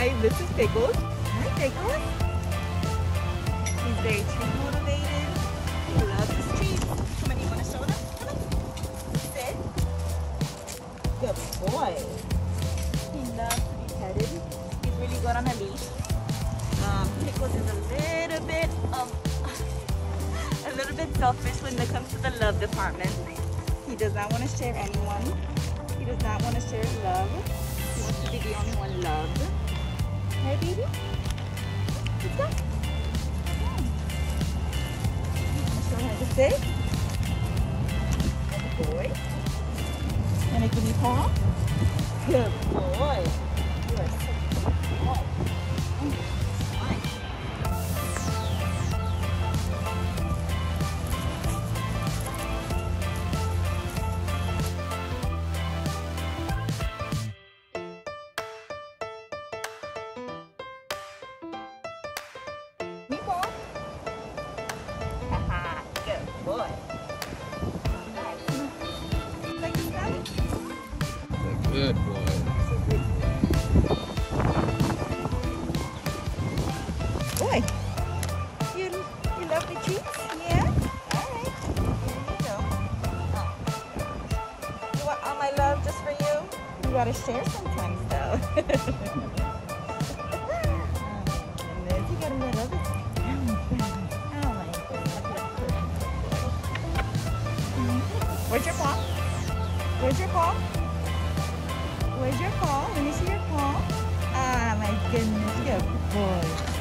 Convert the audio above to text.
Hi, this is Pickles. Hi, Pickles. He's very treat motivated. He loves his treats. Come on, you want to show them? Come on. Sit. Good boy. He loves to be petted. He's really good on a leash. Pickles is a little bit selfish when it comes to the love department. He does not want to share anyone. He does not want to share his love. He wants to be the only one loved. Hey, baby? Let's go. Show him how to sit. Good boy. And a guinea paw. Good boy. You are so good boy. Meatball. Haha, good boy. Like this guy? Good boy. Boy, you love the treats? Yeah? Alright. Here you go. Oh. You want all my love just for you? You gotta share sometimes though. And you gotta let others. Oh my goodness. Where's your paw? Where's your paw? Where's your paw? Let me see your paw. Ah, my goodness. Good boy.